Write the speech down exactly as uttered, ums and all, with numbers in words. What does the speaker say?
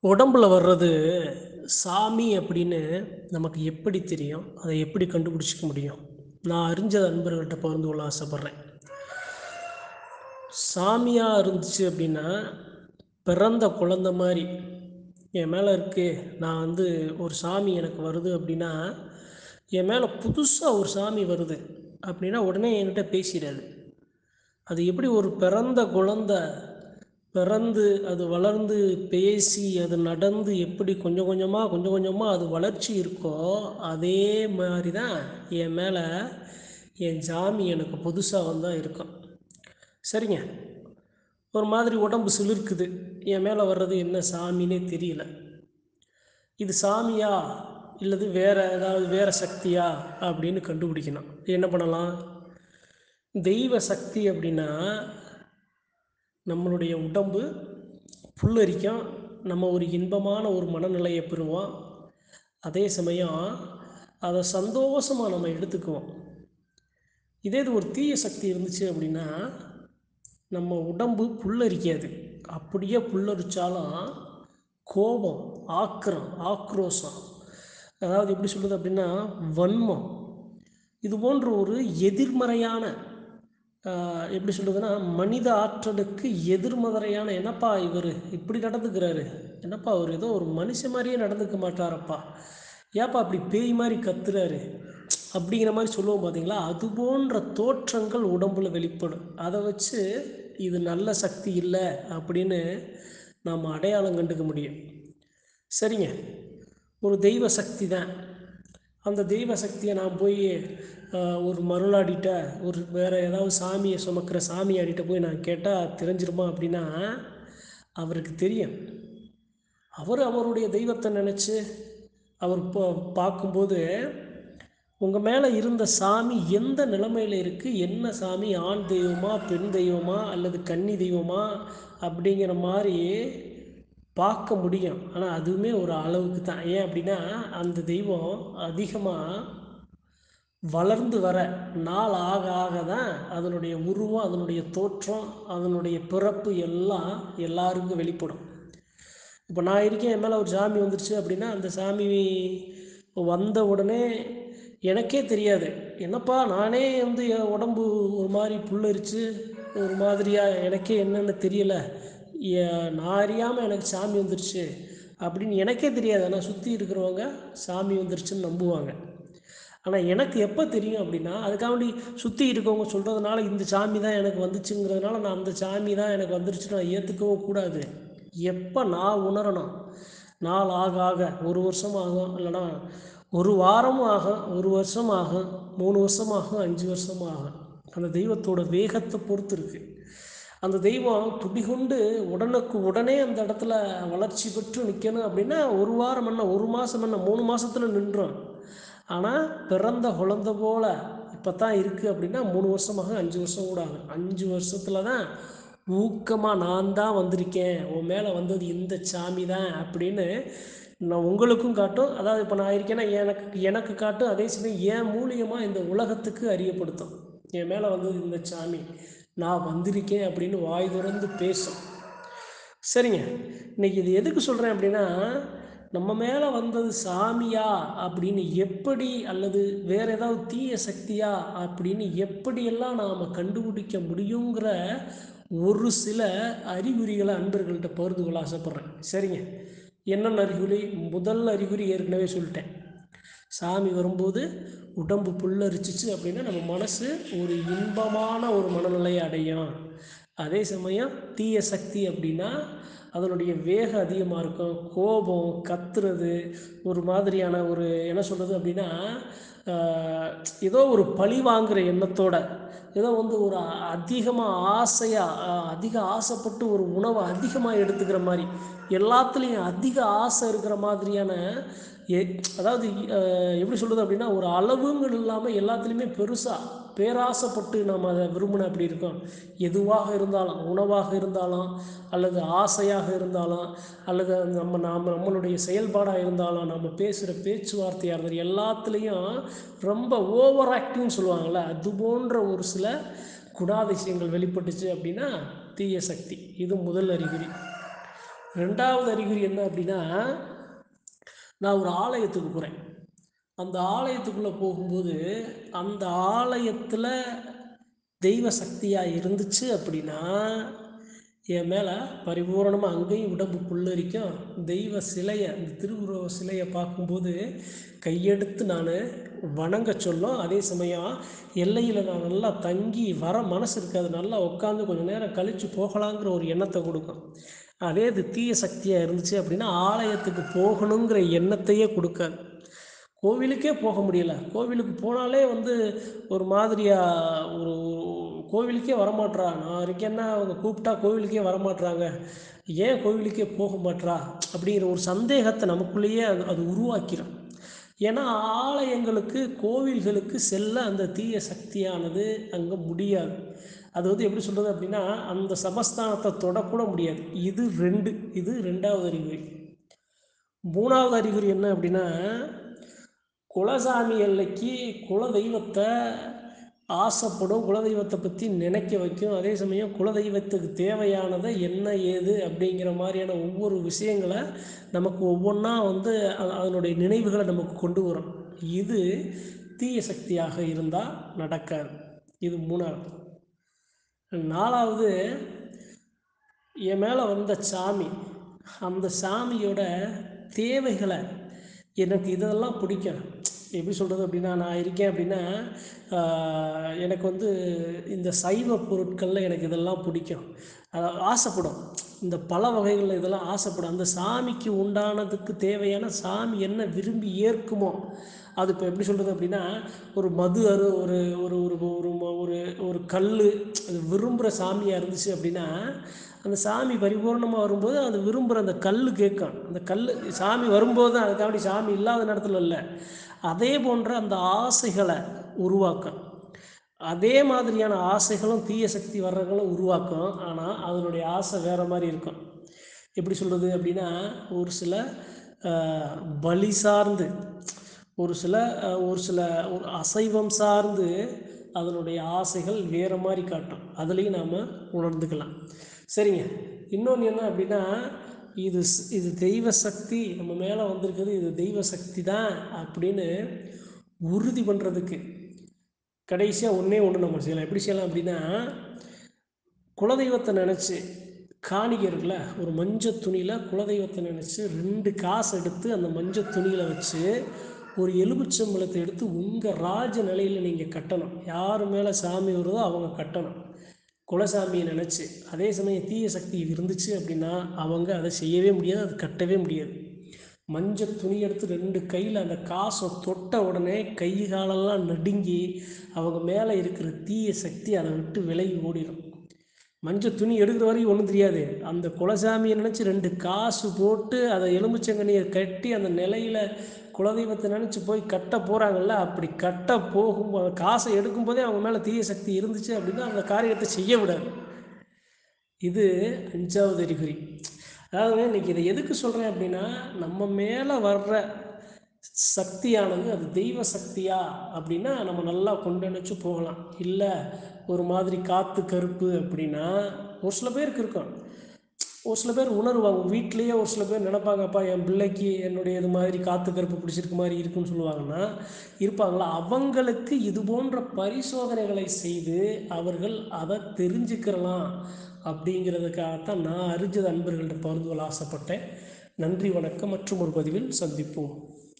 உடம்புல வர்றது சாமி அப்படின்னு நமக்கு எப்படி தெரியும்? அதை எப்படி கண்டுபிடிச்சிக்க முடியும்? நான் அறிஞ்ச நண்பர்கள்ட்ட பகிர்ந்து கொள்ள ஆசைப்பட்றேன். சாமியா இருந்துச்சு அப்படின்னா, பிறந்த குழந்த மாரி என் மேல இருக்கு. நான் வந்து ஒரு சாமி எனக்கு வருது அப்படின்னா, என் மேல புதுசா ஒரு சாமி வருது அப்படின்னா, உடனே என்கிட்ட பேசிறாது. அது எப்படி ஒரு பிறந்த குழந்த பிறந்து, அது வளர்ந்து, பேசி, அது நடந்து எப்படி கொஞ்சம் கொஞ்சமா, கொஞ்சம் கொஞ்சமா அது வளர்ச்சி இருக்கோ, அதே மாரி தான் என் மேல என் சாமி எனக்கு புதுசா வந்தா இருக்கும். சரிங்க. ஒரு மாதிரி உடம்பு சிலிர்க்குது. என் மேல வர்றது என்ன சாமின்னே தெரியல. இது சாமியா? இல்லது வேற ஏதாவது வேற சக்தியா? அப்படின்னு கண்டுபிடிக்கணும். என்ன பண்ணலாம்? தெய்வ சக்தி அப்படின்னா, நம்மளுடைய உடம்பு புல்லரிக்கும். நம்ம ஒரு இன்பமான ஒரு மனநிலையை பெறுவோம். அதே சமயம் அதை சந்தோஷமா நம்ம எடுத்துக்குவோம். இதே இது ஒரு தீய சக்தி இருந்துச்சு அப்படின்னா, நம்ம உடம்பு புல்லரிக்காது. அப்படியே புல்லரிச்சாலும் கோபம், ஆத்திரம், ஆக்ரோஷம், அதாவது எப்படி சொல்றது அப்படின்னா வன்மம், இது போன்ற ஒரு எதிர்மறையான ஆஹ், எப்படி சொல்றதுன்னா மனித ஆற்றலுக்கு எதிர்மறையான, என்னப்பா இவர் இப்படி நடந்துக்கிறாரு, என்னப்பா அவர் ஏதோ ஒரு மனுஷன் மாதிரியே நடந்துக்க மாட்டாரப்பா, ஏப்பா அப்படி பேய் மாதிரி கத்துறாரு, அப்படிங்கிற மாதிரி சொல்லுவோம் பார்த்தீங்களா? அது போன்ற தோற்றங்கள் உடம்புல வெளிப்படும். அதை வச்சு இது நல்ல சக்தி இல்லை அப்படின்னு நாம் அடையாளம் கண்டுக்க முடியும். சரிங்க. ஒரு தெய்வ சக்தி தான். அந்த தெய்வ சக்தியை நான் போய் ஆஹ், ஒரு மருளாடிட்ட, ஒரு வேறு ஏதாவது சாமியை சுமக்கிற சாமியாடிட்ட போய் நான் கேட்டால் தெரிஞ்சிருமா அப்படின்னா, அவருக்கு தெரியும். அவர் அவருடைய தெய்வத்தை நினச்சி அவர் இப்போ பார்க்கும்போது, உங்கள் மேலே இருந்த சாமி எந்த நிலைமையில் இருக்குது, என்ன சாமி, ஆண் தெய்வமா, பெண் தெய்வமா, அல்லது கன்னி தெய்வமா, அப்படிங்கிற மாதிரி பார்க்க முடியும். ஆனால் அதுவுமே ஒரு அளவுக்கு தான். ஏன் அப்படின்னா, அந்த தெய்வம் அதிகமாக வளர்ந்து வர நாள் ஆக ஆக தான் அதனுடைய உருவம், அதனுடைய தோற்றம், அதனுடைய பிறப்பு எல்லாம் எல்லாருக்கும் வெளிப்படும். இப்போ நான் இருக்கேன், என் மேலே ஒரு சாமி வந்துருச்சு அப்படின்னா, அந்த சாமி வந்த உடனே எனக்கே தெரியாது. என்னப்பா நானே வந்து என் உடம்பு ஒரு மாதிரி புல்லரிச்சு ஒரு மாதிரியாக எனக்கே என்னென்னு தெரியலை, ஏ- நான் அறியாமல் எனக்கு சாமி வந்துருச்சு அப்படின்னு எனக்கே தெரியாது. ஆனால் சுற்றி இருக்கிறவங்க சாமி வந்துருச்சுன்னு நம்புவாங்க. ஆனால் எனக்கு எப்போ தெரியும் அப்படின்னா, அதுக்காண்டி சுற்றி இருக்கவங்க சொல்கிறதுனால இந்த சாமி தான் எனக்கு வந்துச்சுங்கிறதுனால நான் அந்த சாமி தான் எனக்கு வந்துருச்சு நான் ஏற்றுக்கவும் கூடாது. எப்போ நான் உணரணும், நாள் ஆக ஆக ஒரு வருஷம் ஆகும், இல்லைனா ஒரு வாரமும் ஆகும், ஒரு வருஷம் ஆகும், மூணு வருஷம் ஆகும், அஞ்சு வருஷம் ஆகும். அந்த தெய்வத்தோட வேகத்தை பொறுத்து இருக்குது. அந்த தெய்வம் துடிகொண்டு உடனுக்கு உடனே அந்த இடத்துல வளர்ச்சி பெற்று நிற்கணும் அப்படின்னா, ஒரு வாரம் என்ன, ஒரு மாதம் என்ன, மூணு மாதத்தில் நின்றோம். ஆனால் பிறந்த குழந்த போல் இப்போ தான் இருக்குது அப்படின்னா மூணு வருஷமாக அஞ்சு வருஷம் கூட ஆகும். அஞ்சு வருஷத்தில் தான் ஊக்கமாக நான் தான் வந்திருக்கேன், உன் மேலே வந்தது இந்த சாமி தான் அப்படின்னு நான் உங்களுக்கும் காட்டும். அதாவது இப்போ நான் இருக்கேன்னா எனக்கு எனக்கு காட்டும். அதே சமயம் என் மூலியமாக இந்த உலகத்துக்கு அறியப்படுத்தும், என் மேலே வந்தது இந்த சாமி, நான் வந்திருக்கேன் அப்படின்னு வாய் திறந்து பேசும். சரிங்க. இன்னைக்கு இது எதுக்கு சொல்கிறேன் அப்படின்னா, நம்ம மேலே வந்தது சாமியா அப்படின்னு எப்படி, அல்லது வேறு ஏதாவது தீய சக்தியா அப்படின்னு எப்படியெல்லாம் நாம் கண்டுபிடிக்க முடியுங்கிற ஒரு சில அறிகுறிகளை அன்பர்கள்ட்ட பகிர்ந்து கொள்ள ஆசைப்பட்றேன். சரிங்க. என்னென்ன அறிகுறி? முதல் அறிகுறி ஏற்கனவே சொல்லிட்டேன். சாமி வரும்போது உடம்பு புல்லரிச்சிச்சு அப்படின்னா நம்ம மனசு ஒரு இன்பமான ஒரு மனநிலையை அடையும். அதே சமயம் தீய சக்தி அப்படின்னா அதனுடைய வேகம் அதிகமாக இருக்கும். கோபம், கத்துறது, ஒரு மாதிரியான ஒரு என்ன சொல்கிறது அப்படின்னா ஆஹ், ஏதோ ஒரு பழி வாங்குகிற எண்ணத்தோட, ஏதோ வந்து ஒரு அதிகமாக ஆசையாக, அதிக ஆசைப்பட்டு ஒரு உணவை அதிகமாக எடுத்துக்கிற மாதிரி, எல்லாத்துலேயும் அதிக ஆசை இருக்கிற மாதிரியான எ அதாவது அஹ், எப்படி சொல்கிறது அப்படின்னா ஒரு அளவுங்கள் இல்லாமல் எல்லாத்துலேயுமே பெருசாக பேராசைப்பட்டு நம்ம அதை விரும்பின அப்படி இருக்கோம். எதுவாக இருந்தாலும், உணவாக இருந்தாலும், அல்லது ஆசையாக இருந்தாலும், அல்லது நம்ம நாம் நம்மளுடைய செயல்பாடாக இருந்தாலும், நம்ம பேசுகிற பேச்சுவார்த்தையாக இருந்தாலும், எல்லாத்துலேயும் ரொம்ப ஓவர் ஆக்டிங்னு சொல்லுவாங்கள்ல, அது போன்ற ஒரு சில குணாதிசயங்கள் வெளிப்பட்டுச்சு அப்படின்னா தீய சக்தி. இது முதல் அறிகுறி. ரெண்டாவது அறிகுறி என்ன அப்படின்னா, நான் ஒரு ஆலயத்துக்கு போகிறேன். அந்த ஆலயத்துக்குள்ளே போகும்போது அந்த ஆலயத்தில் தெய்வ சக்தியாக இருந்துச்சு அப்படின்னா, என் மேலே பரிபூரணமாக அங்கேயும் உடம்பு புல்லரிக்கும். தெய்வ சிலையை, அந்த திருவுருவ சிலையை பார்க்கும்போது கையெடுத்து நான் வணங்க சொல்லும். அதே சமயம் எல்லையில் நான் நல்லா தங்கி வர மனசு இருக்காது, நல்லா உட்காந்து கொஞ்சம் நேரம் கழித்து போகலாங்கிற ஒரு எண்ணத்தை கொடுக்கும். அதே இது தீய சக்தியாக இருந்துச்சு அப்படின்னா ஆலயத்துக்கு போகணுங்கிற எண்ணத்தையே கொடுக்காது. கோவிலுக்கே போக முடியல, கோவிலுக்கு போனாலே வந்து ஒரு மாதிரியாக ஒரு கோவிலுக்கே வரமாட்றா, நான் இருக்கேன்னா அவங்க கூப்பிட்டா கோவிலுக்கே வரமாட்றாங்க, ஏன் கோவிலுக்கே போக மாட்றா அப்படிங்கிற ஒரு சந்தேகத்தை நமக்குள்ளேயே அது அது உருவாக்கிடும். ஏன்னா ஆலயங்களுக்கு கோவில்களுக்கு செல்ல அந்த தீய சக்தியானது அங்கே முடியாது. அது வந்து எப்படி சொல்கிறது அப்படின்னா, அந்த சமஸ்தானத்தை தொடக்கூட முடியாது. இது ரெண்டு இது ரெண்டாவது அறிகுறி. மூணாவது அறிகுறி என்ன அப்படின்னா, குலசாமி எல்லைக்கு குல தெய்வத்தை ஆசைப்படும், குலதெய்வத்தை பற்றி நினைக்க வைக்கும். அதே சமயம் குலதெய்வத்துக்கு தேவையானதை என்ன ஏது அப்படிங்கிற மாதிரியான ஒவ்வொரு விஷயங்களை நமக்கு ஒவ்வொன்றா வந்து அதனுடைய நினைவுகளை நமக்கு கொண்டு வரும். இது தீய சக்தியாக இருந்தால் நடக்காது. இது மூணாவது. நாலாவது, என் மேலே வந்த சாமி, அந்த சாமியோட தேவைகளை, எனக்கு இதெல்லாம் பிடிக்கும். எப்படி சொல்கிறது அப்படின்னா, நான் இருக்கேன் அப்படின்னா எனக்கு வந்து இந்த சைவ பொருட்களில் எனக்கு இதெல்லாம் பிடிக்கும், ஆசைப்படும். இந்த பல வகைகளில் இதெல்லாம் ஆசைப்படும். அந்த சாமிக்கு உண்டானதுக்கு தேவையான சாமி என்ன விரும்பி ஏற்குமோ, அது இப்போ எப்படி சொல்கிறது அப்படின்னா, ஒரு மது அரு ஒரு ஒரு ஒரு ஒரு ஒரு ஒரு கல் அது விரும்புகிற சாமியாக இருந்துச்சு அப்படின்னா, அந்த சாமி பரிபூர்ணமாக வரும்போது அது விரும்புகிற அந்த கல் கேட்கும். அந்த கல் சாமி வரும்போது தான், அதுக்காண்டி சாமி இல்லாத நேரத்தில் இல்லை, அதே போன்ற அந்த ஆசைகளை உருவாக்கும். அதே மாதிரியான ஆசைகளும் தீய சக்தி வர்றவங்களும் உருவாக்கும். ஆனால் அதனுடைய ஆசை வேறு மாதிரி இருக்கும். எப்படி சொல்கிறது அப்படின்னா, ஒரு சில பலி சார்ந்து, ஒரு சில ஒரு சில ஒரு அசைவம் சார்ந்து அதனுடைய ஆசைகள் வேறு மாதிரி காட்டும். அதுலேயும் நாம் உணர்ந்துக்கலாம். சரிங்க. இன்னொன்று என்ன அப்படின்னா, இது இது தெய்வ சக்தி நம்ம மேலே வந்திருக்குது, இது தெய்வ சக்தி தான் அப்படின்னு உறுதி பண்ணுறதுக்கு கடைசியாக ஒன்றே ஒன்று நம்ம செய்யலாம். எப்படி செய்யலாம் அப்படின்னா, குலதெய்வத்தை நினச்சி காணிக்கை இருக்குல்ல, ஒரு மஞ்சள் துணியில் குலதெய்வத்தை நினச்சி ரெண்டு காசு எடுத்து அந்த மஞ்சள் துணியில் வச்சு ஒரு எலுமிச்சம்பழத்தை எடுத்து உங்கள் ராஜ நிலையில் நீங்கள் கட்டணும். யார் மேலே சாமி வருதோ அவங்க கட்டணும், குலசாமியை நினச்சி. அதே சமயம் தீய சக்தி இருந்துச்சு அப்படின்னா அவங்க அதை செய்யவே முடியாது, அது கட்டவே முடியாது. மஞ்சள் துணி எடுத்து ரெண்டு கையில் அந்த காசை தொட்ட உடனே கை காலெல்லாம் நடுங்கி அவங்க மேலே இருக்கிற தீய சக்தி அதை விட்டு விலகி ஓடிடும். மஞ்சள் துணி எடுக்கிற வரைக்கும் ஒன்றும் தெரியாது. அந்த குலசாமியை நினச்சி ரெண்டு காசு போட்டு அதை எலுமிச்சங்கனியை கட்டி அந்த நிலையில் குலதெய்வத்தை நினச்சி போய் கட்ட போகிறாங்கல்ல, அப்படி கட்ட போகும்போது காசை எடுக்கும்போதே அவங்க மேலே தீய சக்தி இருந்துச்சு அப்படின்னா அந்த காரியத்தை செய்ய விடாது. இது அஞ்சாவது அறிகுறி. அதாவது இன்றைக்கி இதை எதுக்கு சொல்கிறேன் அப்படின்னா, நம்ம மேலே வர்ற சக்தியானது அது தெய்வ சக்தியா அப்படின்னா நம்ம நல்லா கொண்டணிச்சு போகலாம். இல்லை ஒரு மாதிரி காற்று கருப்பு அப்படின்னா ஒரு சில பேருக்கு இருக்கும். ஒரு சில பேர் உணர்வாங்க, வீட்லேயே ஒரு சில பேர் நினைப்பாங்கப்பா என் பிள்ளைக்கு என்னுடைய இது மாதிரி காற்று கருப்பு பிடிச்சிருக்க மாதிரி இருக்குன்னு சொல்லுவாங்கன்னா இருப்பாங்களா, அவங்களுக்கு இது போன்ற பரிசோதனைகளை செய்து அவர்கள் அதை தெரிஞ்சுக்கிறலாம் அப்படிங்கிறதுக்காகத்தான் நான் அறிஞ்சது அன்பர்கள்ட்ட பகிர்ந்து கொள்ள ஆசைப்பட்டேன். நன்றி, வணக்கம். மற்றும் ஒரு பதிவில் சந்திப்போம்.